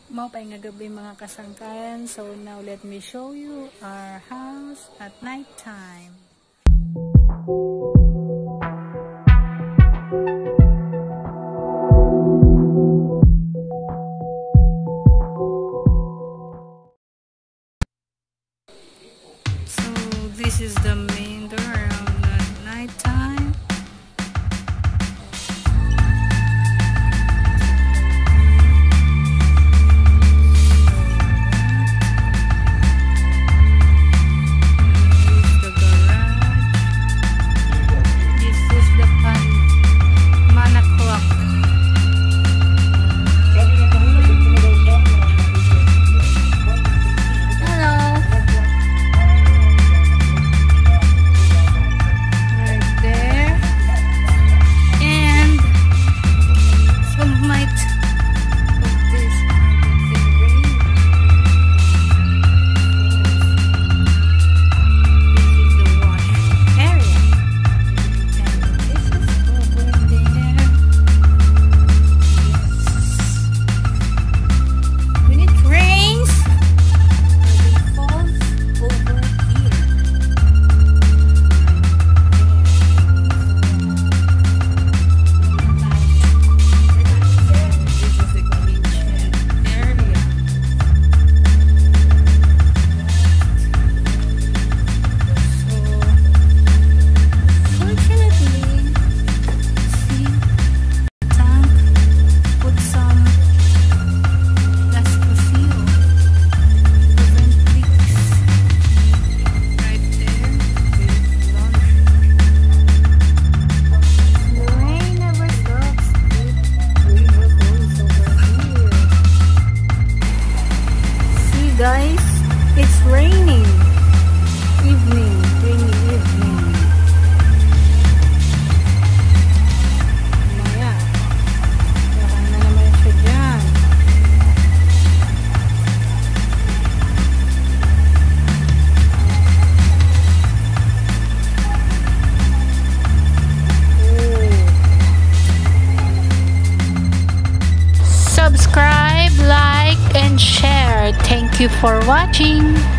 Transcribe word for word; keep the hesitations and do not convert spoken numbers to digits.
Mao pay nga gabi mga kasangkayan. So now let me show you our house at night time. So this is the main door around the night time. Guys, it's raining. Evening, rainy evening. Maya, baka na naman siya dyan. Subscribe, like, and share. Thank you for watching.